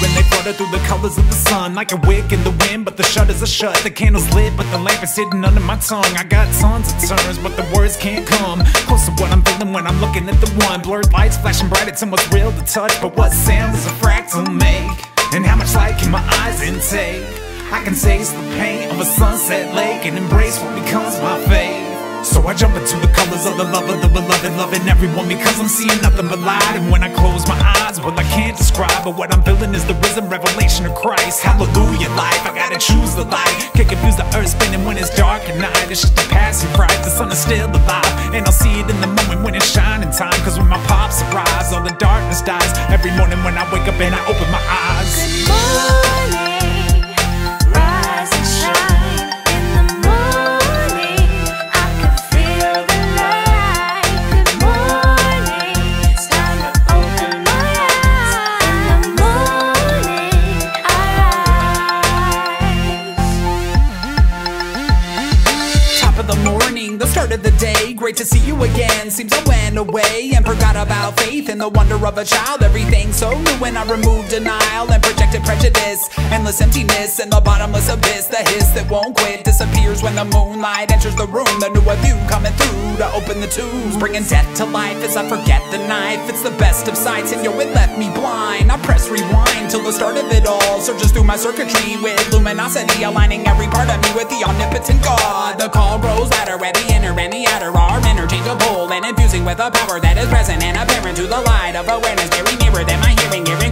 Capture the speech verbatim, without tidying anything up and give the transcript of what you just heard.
and they flutter through the colors of the sun, like a wick in the wind, but the shutters are shut. The candle's lit, but the lamp is hidden under my tongue. I got tons of turns, but the words can't come close to what I'm feeling when I'm looking at the one. Blurred lights flashing bright, it's almost real to touch, but what sound does a fractal make? And how much light can my eyes intake? I can taste the pain of a sunset lake and embrace what becomes my fate. So I jump into the colors of the love of the beloved, loving everyone because I'm seeing nothing but light. And when I close my eyes, well, I can't describe, but what I'm feeling is the risen revelation of Christ. Hallelujah, life, I gotta choose the light. Can't confuse the earth spinning when it's dark at night. It's just a passing fright, the sun is still alive, and I'll see it in the moment when it's shining time. Cause when my pops arrives, all the darkness dies. Every morning when I wake up and I open my eyes. Good morning, rise and shine. In the morning, I can feel the light. Good morning, it's time to open my eyes. In the morning, I rise. Top of the morning, the start of the day. Great to see you again. Seems I went away and forgot about faith and the wonder of a child. Everything so new when I removed denial and projected prejudice. Endless emptiness in the bottomless abyss. The hiss that won't quit disappears when the moonlight enters the room. The new view coming through to open the tubes, bringing death to life as I forget the knife. It's the best of sights and yo, it left me blind. I press rewind till the start of it all surges through my circuitry with luminosity, aligning every part of me with the omnipotent God. The call grows louder where the inner and the outer are interchangeable and infusing with a power that is present and apparent to the light of awareness, very nearer than my hearing, hearing